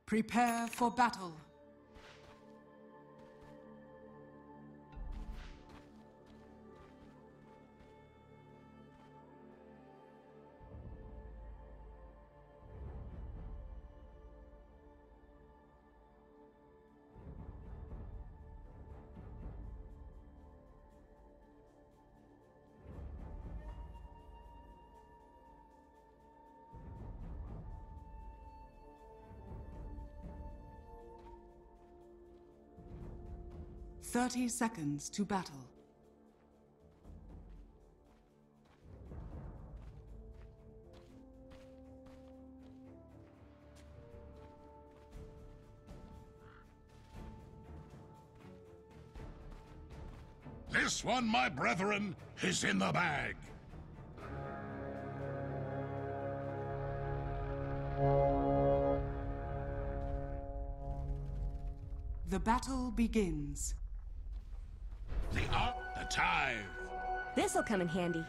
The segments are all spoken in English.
Prepare for battle. Thirty seconds to battle. This one, my brethren, is in the bag. The battle begins. The tithe. This'll come in handy.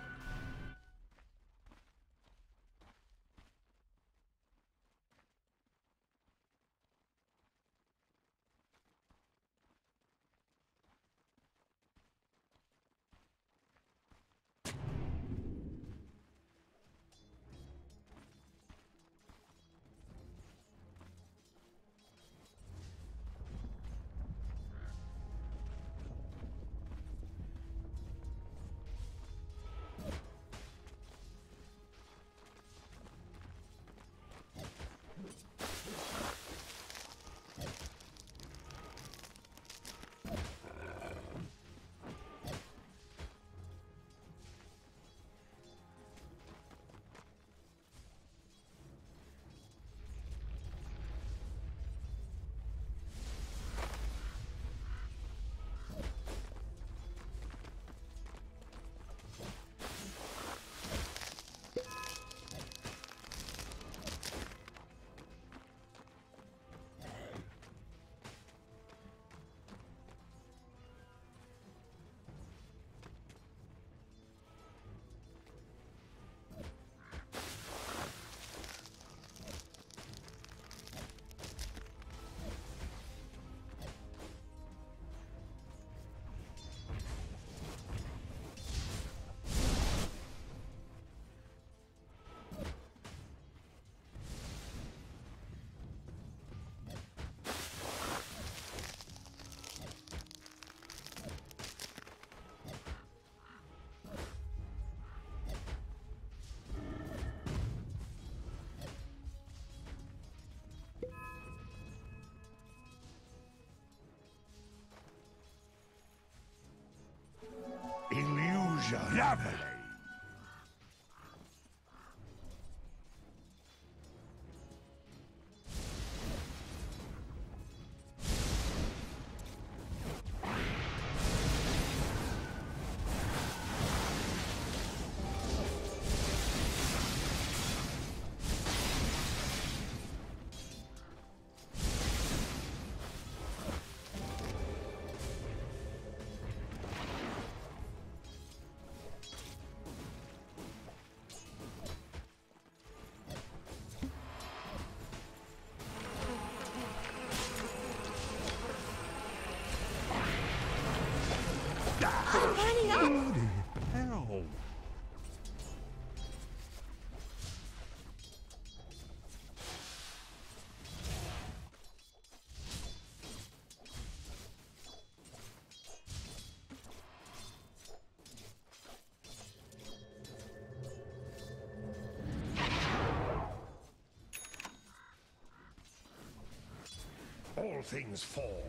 Illusion. Lovely. Holy hell! All things fall.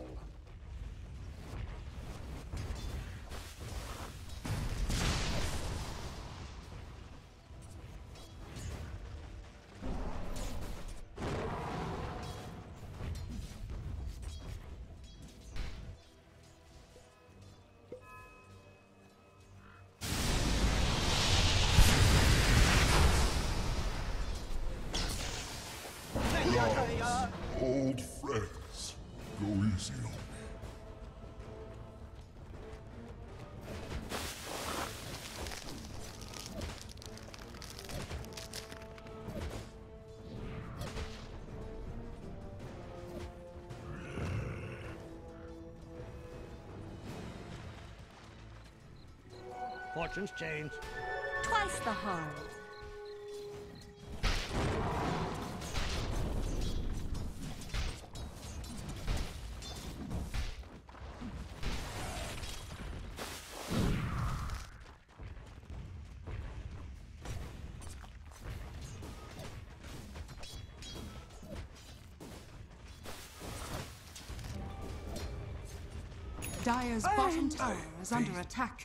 Old friends, go easy on me. Fortunes change. Twice the harm. Dire's bottom tower is under attack.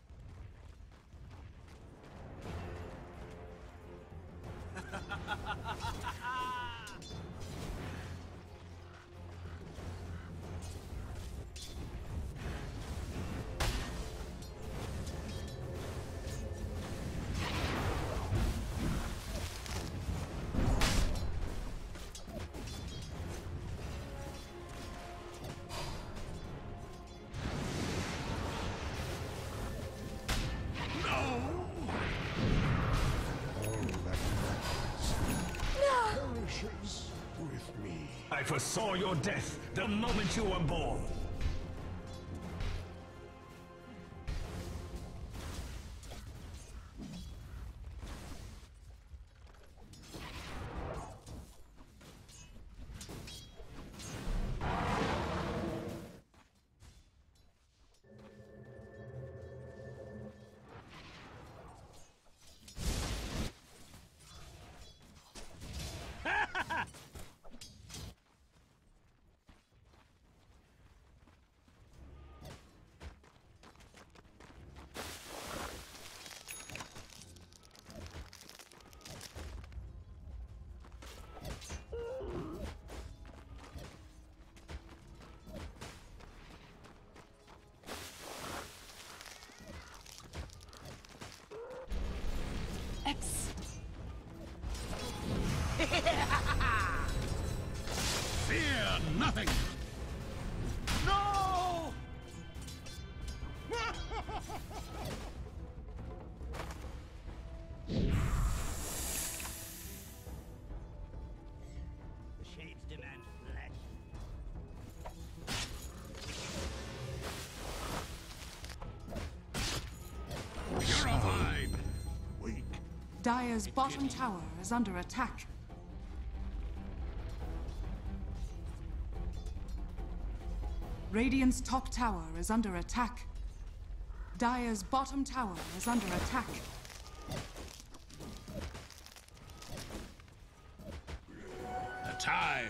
With me. I foresaw your death the moment you were born. Fear nothing! No! The shades demand flesh. Purified! Wake. Dire's bottom tower is under attack. Radiant's top tower is under attack. Dire's bottom tower is under attack. The tide!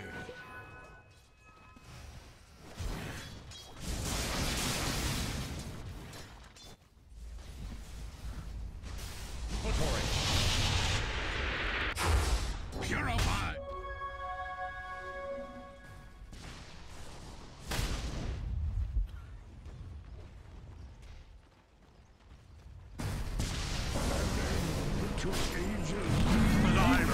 Purified! To ages. But I'm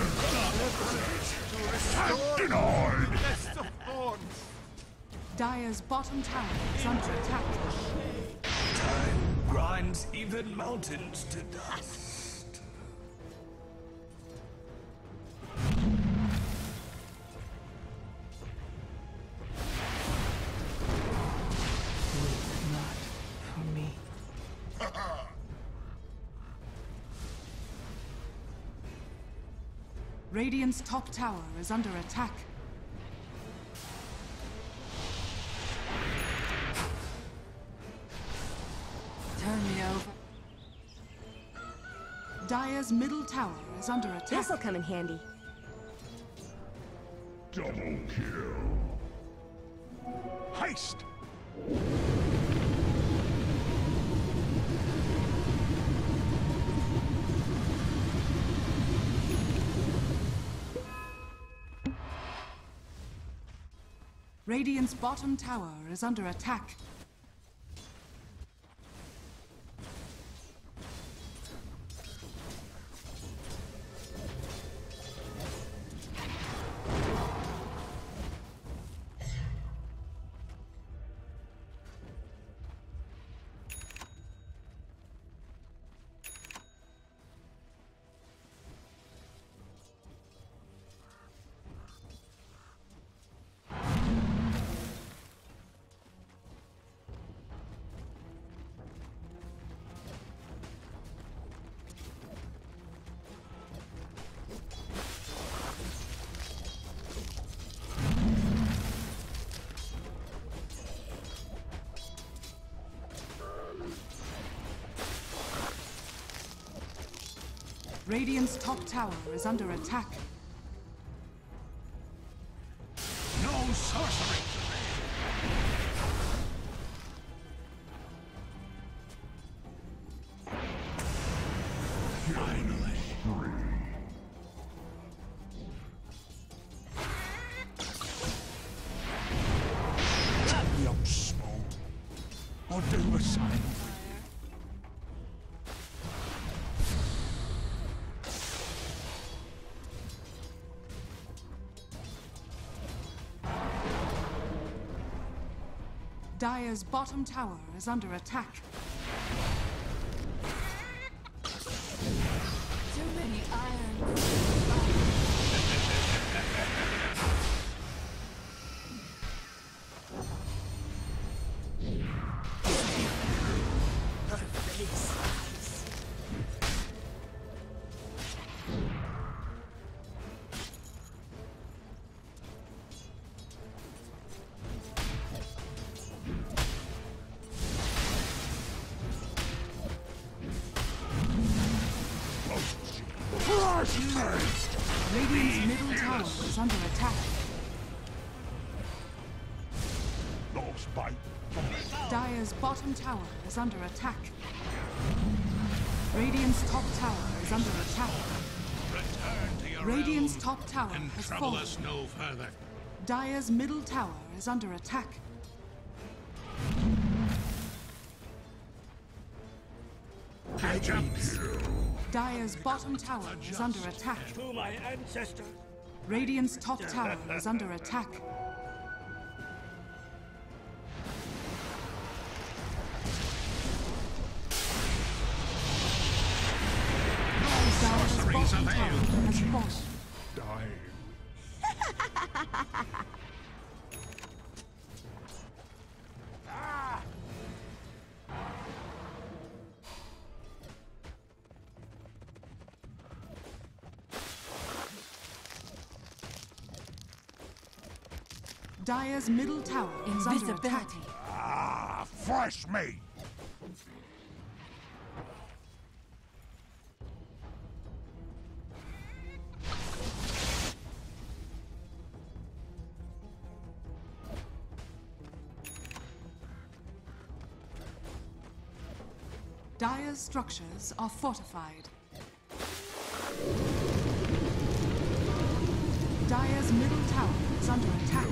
denied. Nest of thorns! Dire's bottom tower is under attack. Time grinds even mountains to dust. Not for me. Radiant's top tower is under attack. Turn me over. Dire's middle tower is under attack. This'll come in handy. Double kill. Heist! Radiant's bottom tower is under attack. Radiant's top tower is under attack. No sorcery! Finally. Chop me up small. Or do the same. Dire's bottom tower is under attack. Too many irons. Radiant's middle tower is under attack. Lost bite. Dire's bottom tower is under attack. Radiant's top tower is under attack. Return to your Radiant's realm top tower and has trouble fallen. us no further. Dire's middle tower is under attack. Catch up! Dire's bottom tower is under attack. To my ancestors. Radiant's top tower is under attack. Dire's sorceries bottom avail. tower has fallen. Dying. Dire's middle tower is under attack. Ah, fresh meat. Dire's structures are fortified. Dire's middle tower is under attack.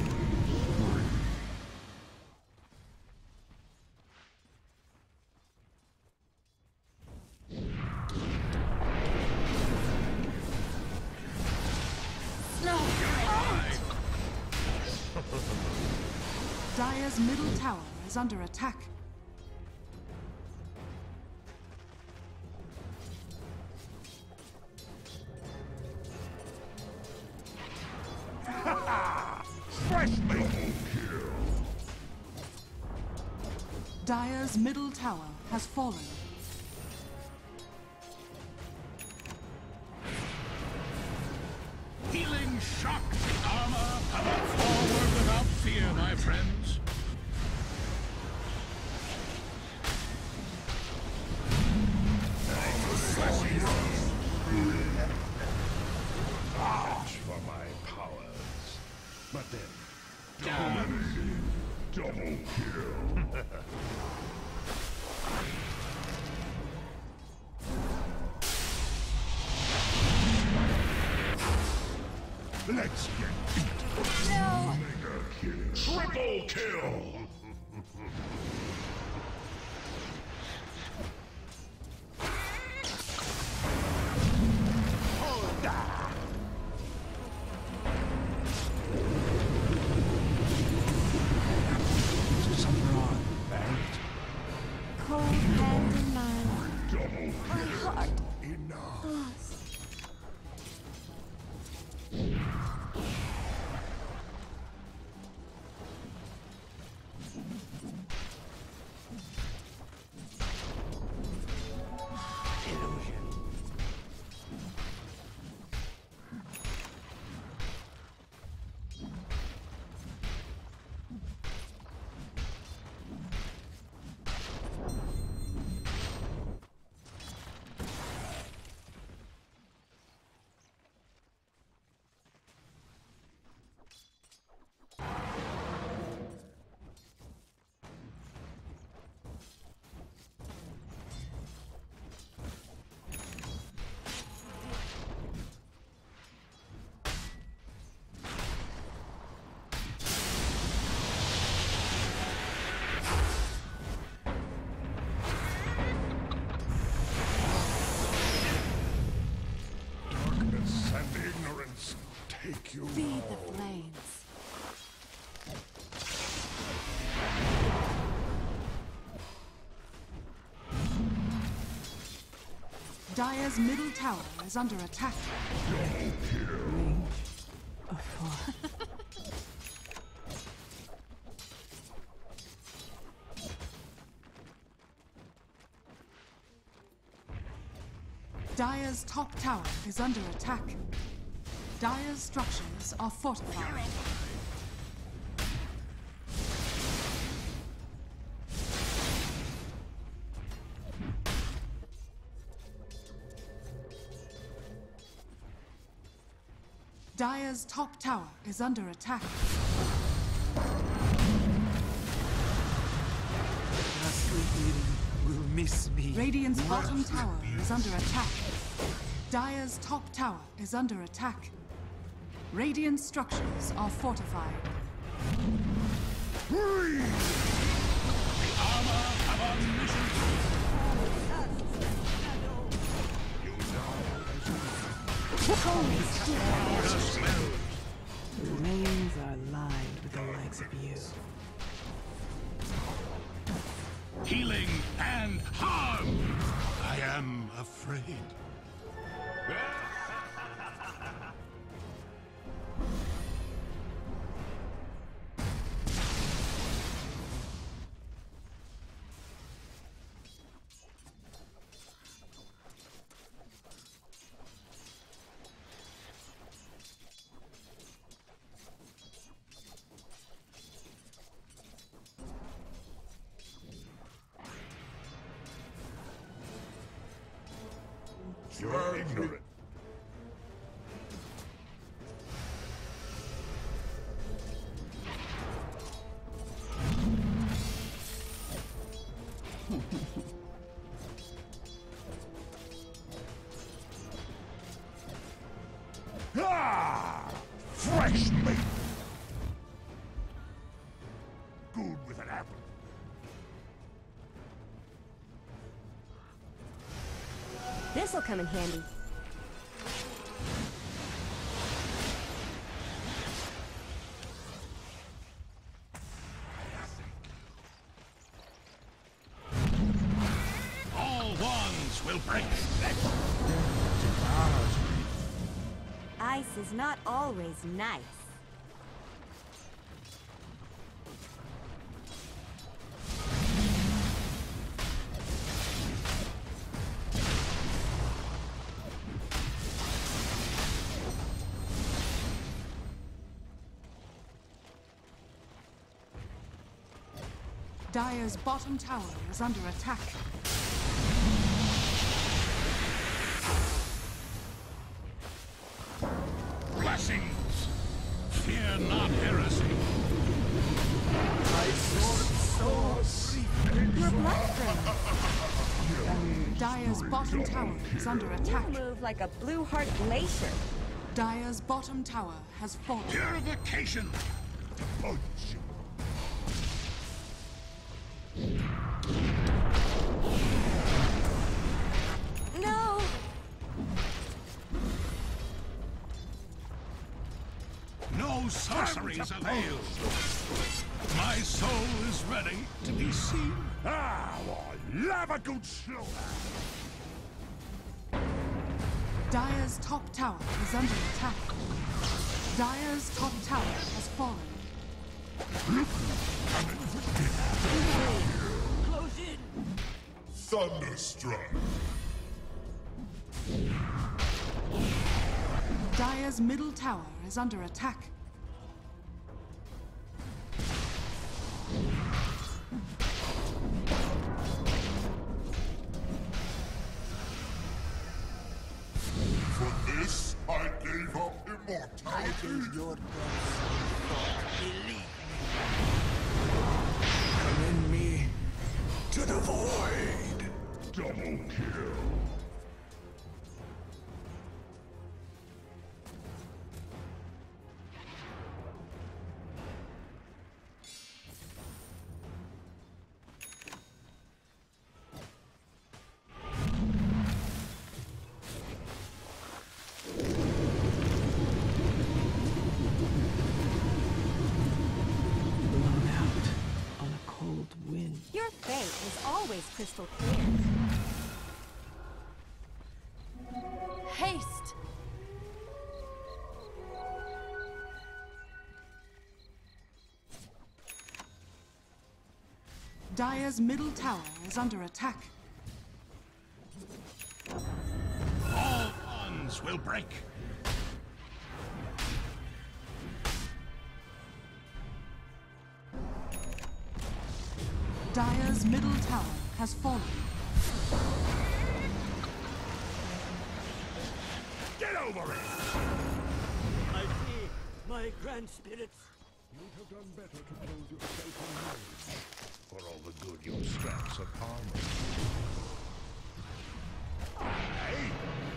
Dire's middle tower is under attack. Fresh meat. Dire's middle tower has fallen. Healing shock armor. Come forward without fear, my friends. Search for my powers. But then, double kill. Let's get beat. No! Mega kill. Triple kill. Something wrong, right? Cold hand in mine. Double My heart. enough. Lost. Dire's middle tower is under attack. Dire's top tower is under attack. Dire's structures are fortified. Dire's top tower is under attack. Will miss me. Radiant's bottom tower is under attack. Dire's top tower is under attack. Radiant structures are fortified. The armor of our mission. The lanes are lined with the likes of you. Healing and harm. I am afraid. You're ignorant. Fresh meat! Good with an apple. This'll come in handy. All wands will break. Ice is not always nice. Dire's bottom tower is under attack. Blessings. Fear not heresy. Your blood friend. Dire's bottom tower is under attack. Move like a blue heart glacier. Dire's bottom tower has fallen. Purification. Punch. No! No sorceries avail. My soul is ready to be seen. I love a good slaughter. Dire's top tower is under attack. Dire's top tower has fallen. Close in. Thunderstruck. Dire's middle tower is under attack. For this, I gave up immortality. Your believe. Commend me to the void. Double kill. Blown out on a cold wind. Your fate is always crystal clear. Dire's middle tower is under attack. All bonds will break. Dire's middle tower has fallen. Get over it! I see my grand spirits. You'd have done better to clothe yourself in knowledge. For all the good your scraps of armor. Hey!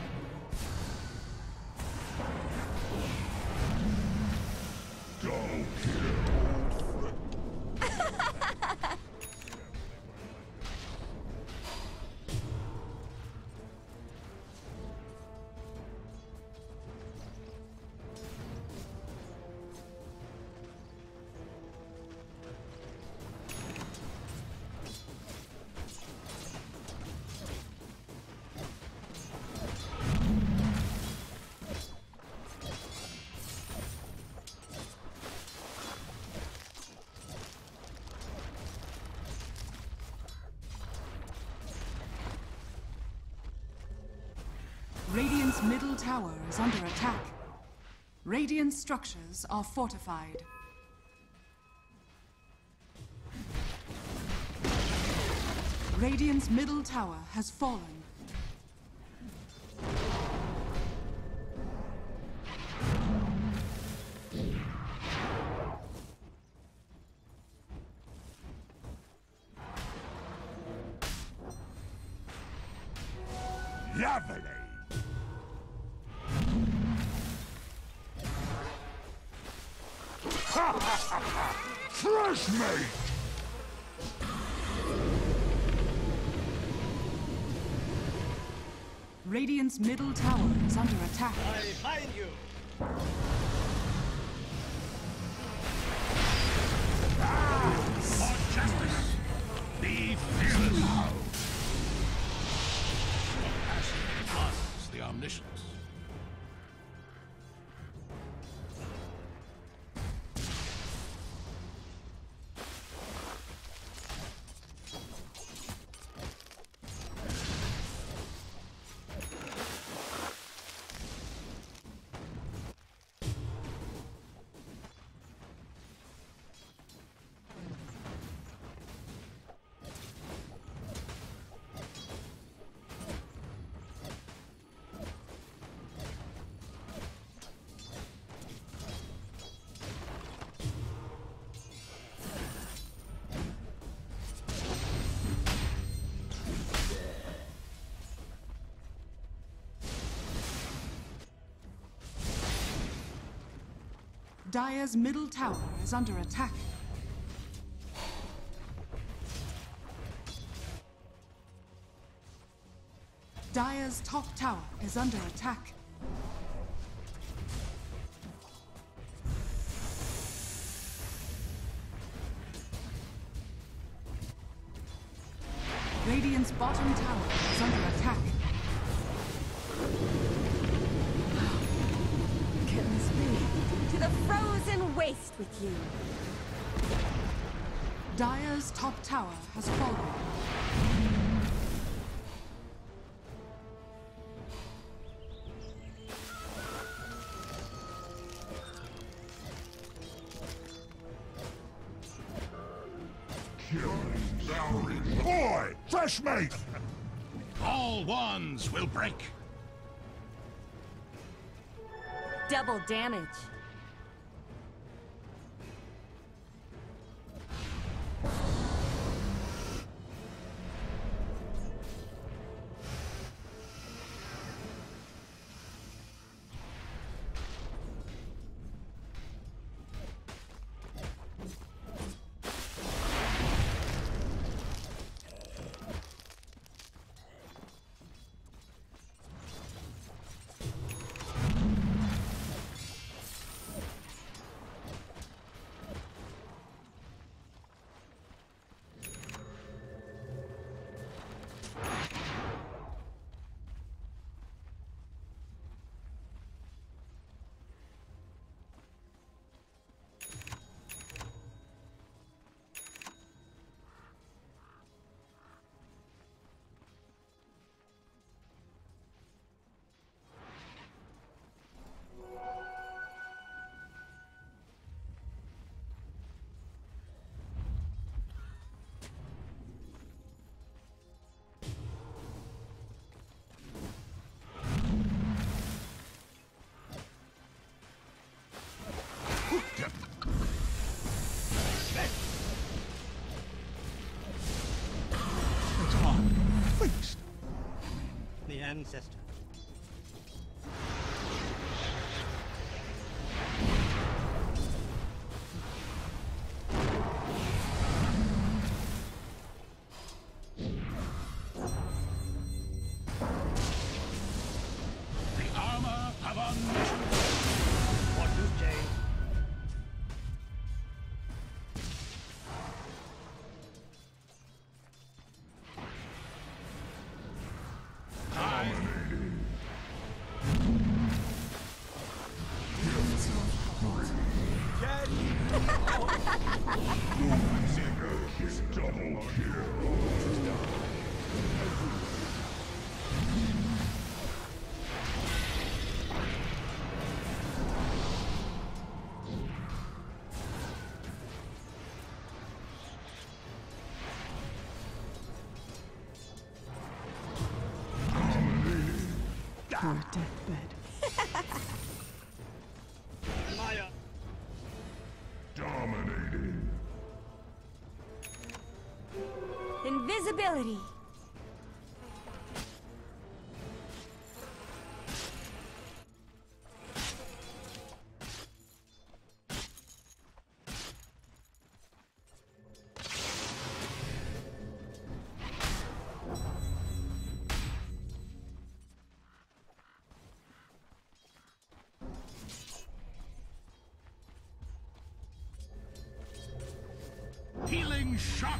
Don't kill. Radiant's middle tower is under attack. Radiant structures are fortified. Radiant's middle tower has fallen. Lovely! Fresh meat! Radiant's middle tower is under attack. I'll find you. For justice, be fearless. Your passion demands the omniscience. Dire's middle tower is under attack. Dire's top tower is under attack. Radiant's bottom tower is under attack. Can this be? To the frozen waste with you. Dire's top tower has fallen. Boy! Fresh meat! All wands will break. Double damage. ancestor. The armor have a mission. What you say? Double kill. Your deathbed. Maya. Dominating. Invisibility. Healing shock.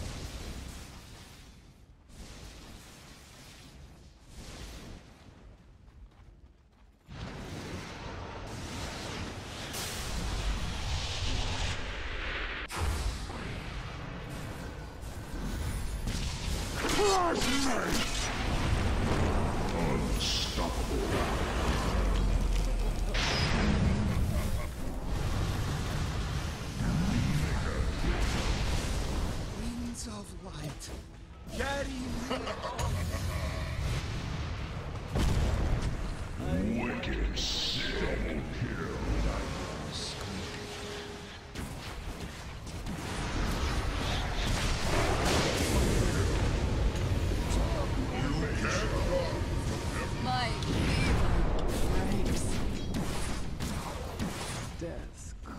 Winds of light, carry me. Wicked double kill. My fever breaks. Death's cold.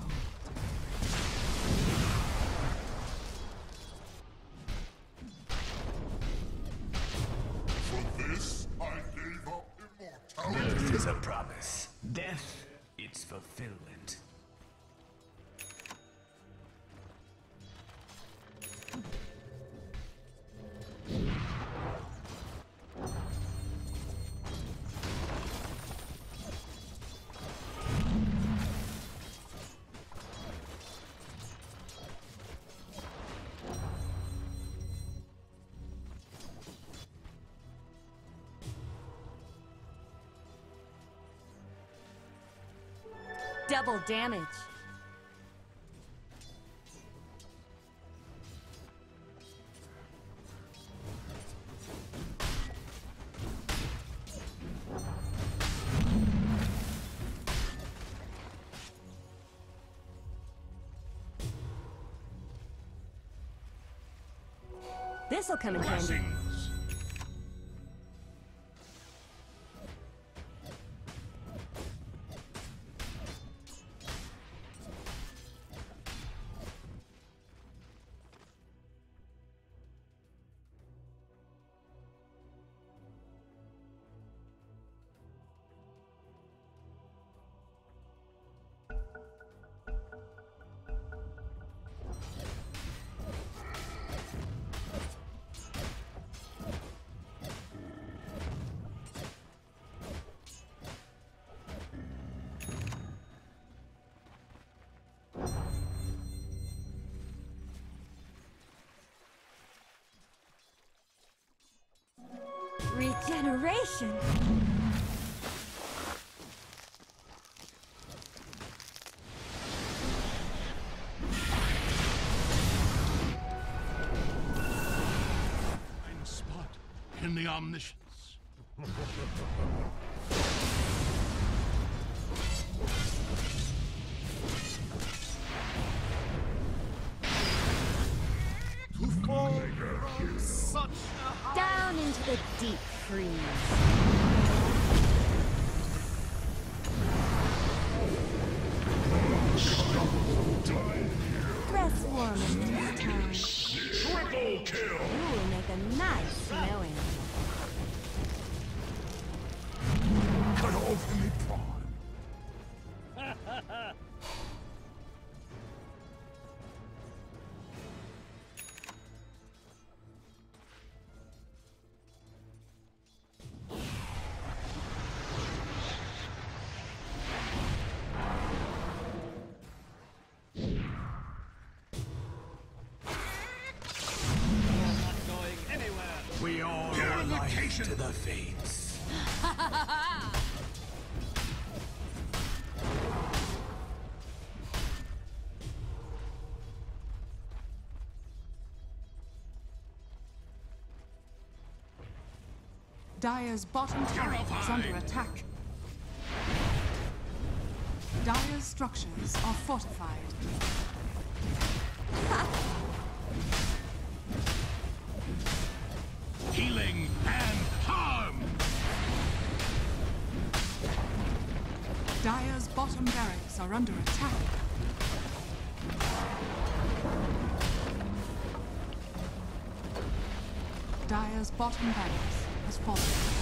For this, I gave up immortality. Birth is a promise. Death, its fulfillment. Double damage. This'll come in handy. Blessings. Regeneration. Blind spot in the omniscience. Down into the deep freeze. kill! You will make a nice smelling. Cut off any prime. We all Purification to the fates. Dire's bottom tower is under attack. Dire's structures are fortified. healing and harm. Dire's bottom barracks are under attack. Dire's bottom barracks has fallen.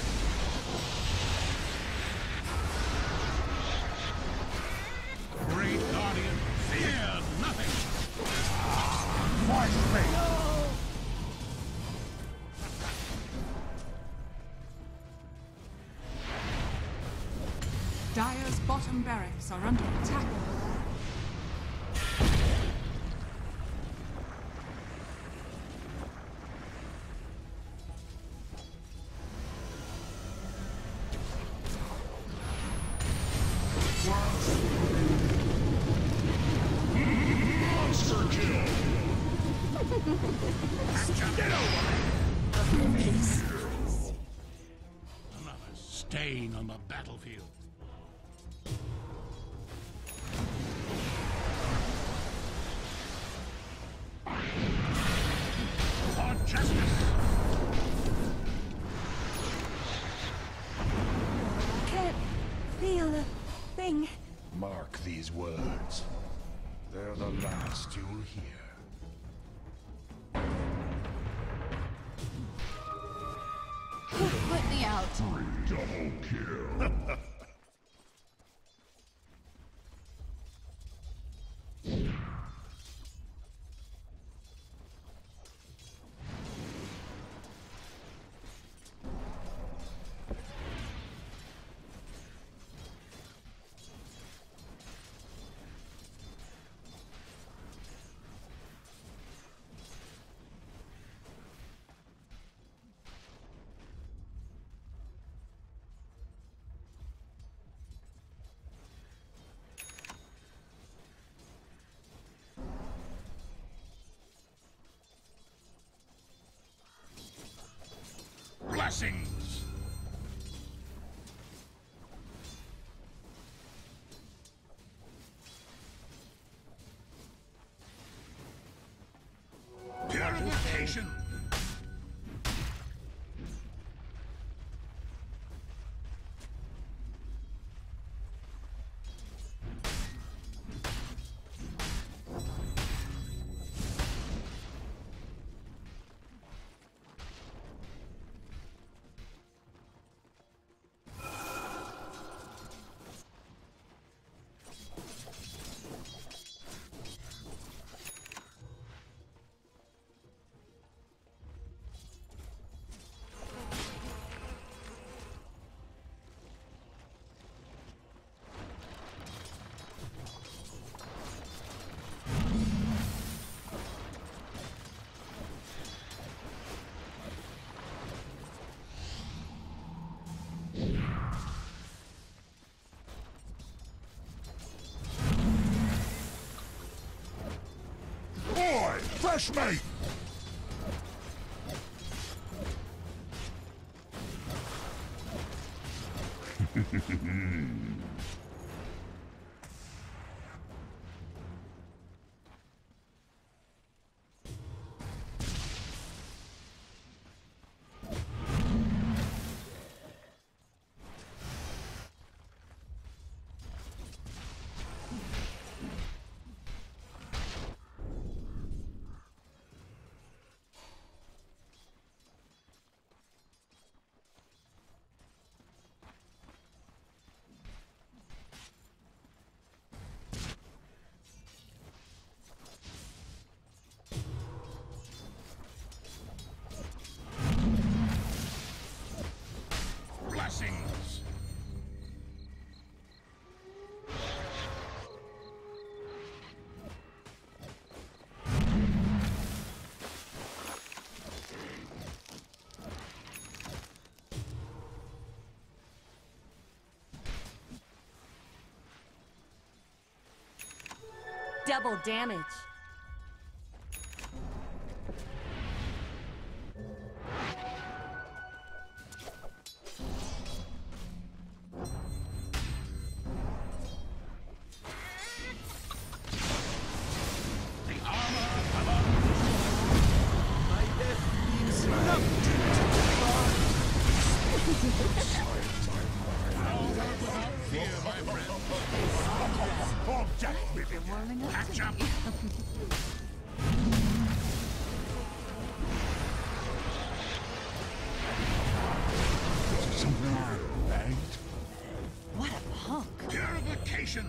Great Guardian, fear nothing. Fight me! Dire's bottom barracks are under attack. Monster kill! Get over Another stain on the battlefield. For justice! Can't feel a thing. Mark these words. They're the last you'll hear. Put me out. Double kill. Blessings! Purification! Boy, fresh meat! double damage. Catch up! What a punk! Purification!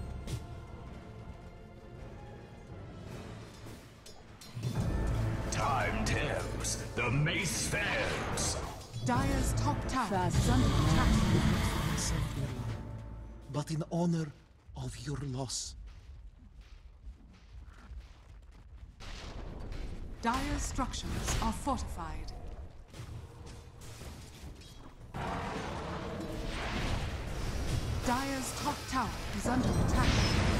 Time tells. The mace fails. Dire's top tower Fast. is under attack. But in honor of your loss. Dire's structures are fortified. Dire's top tower is under attack.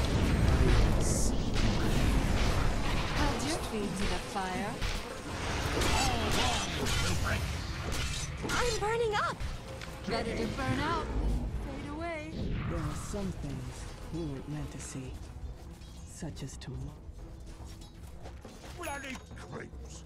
Held your feet to the fire. All bonds will break. I'm burning up! Better to burn out than fade away. There are some things we weren't meant to see. Such as tomorrow. Bloody creeps!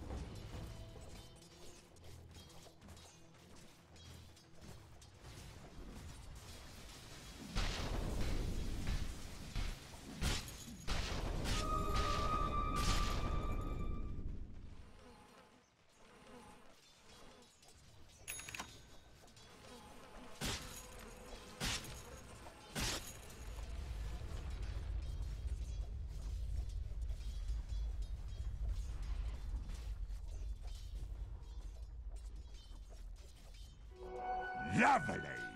Lovely!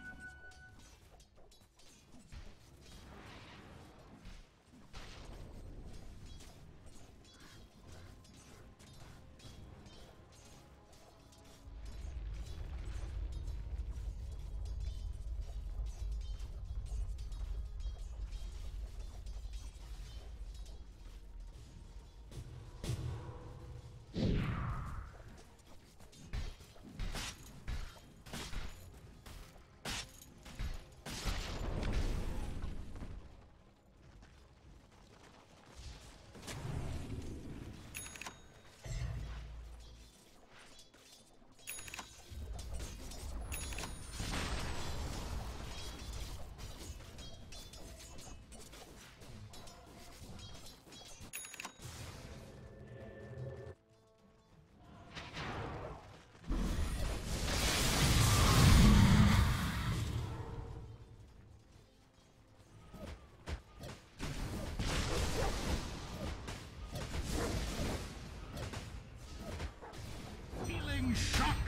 Healing shock!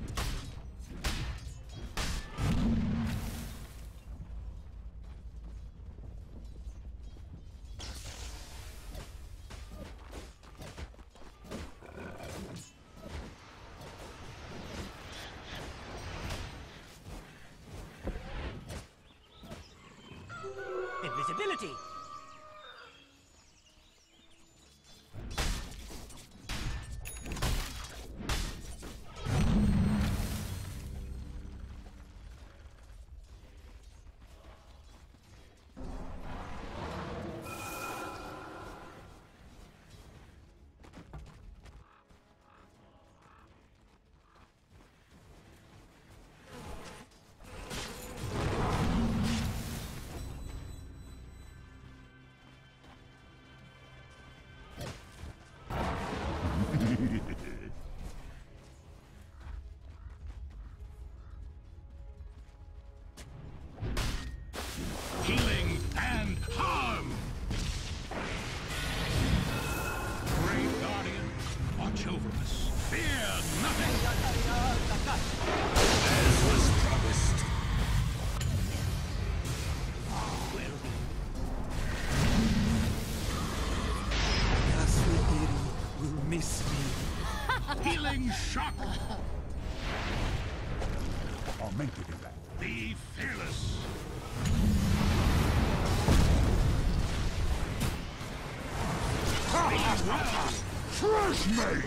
Invisibility! Healing and harm! Great Guardian, watch over us. Fear nothing! As was promised. Castle will miss me. Healing shock! I'll make you do that. Be fearless! Trash me!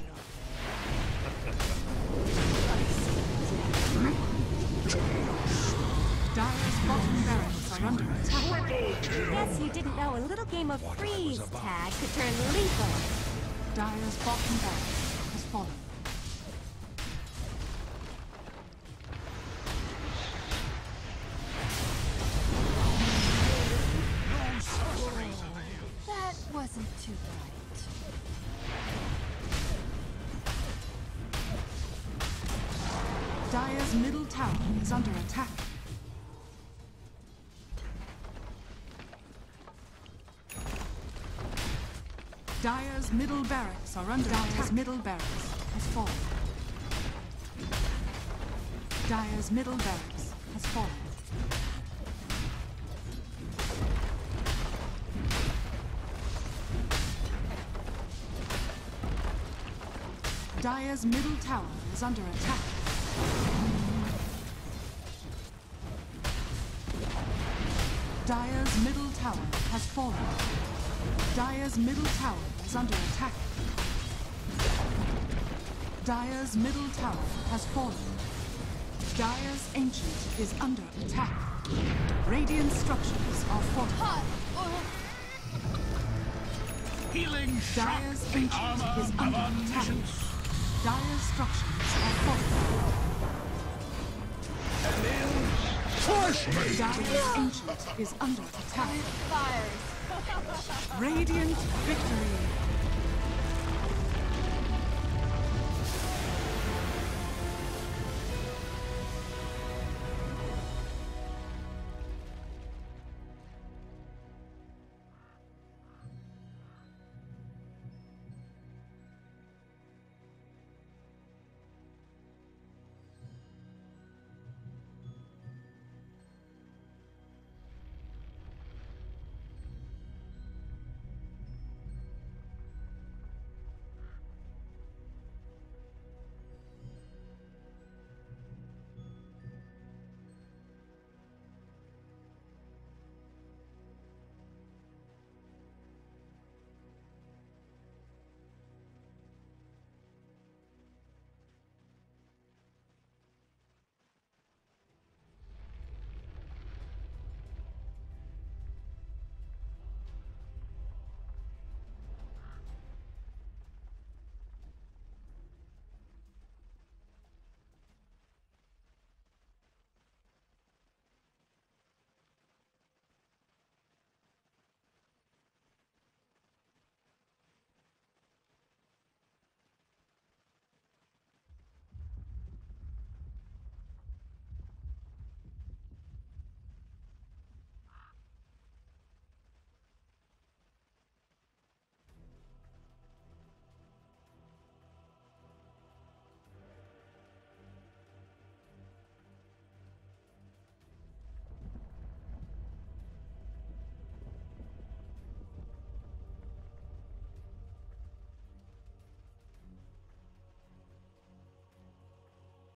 Dire's bottom barracks are under attack. Guess you didn't know a little game of freeze tag could turn lethal. Dire's bottom barracks has fallen. No sorceries avail. That wasn't too bright. Dire's middle tower is under attack. Dire's middle barracks are under attack. Dire's middle barracks has fallen. Dire's middle barracks has fallen. Dire's middle tower is under attack. Dire's middle tower has fallen. Dire's middle tower is under attack. Dire's middle tower has fallen. Dire's ancient is under attack. Radiant structures are fortified. Healing shock. Dire's The ancient armor is of under attack. omniscience. Dire's structures are fortified. Trash me! Dire's ancient is under attack. Radiant victory.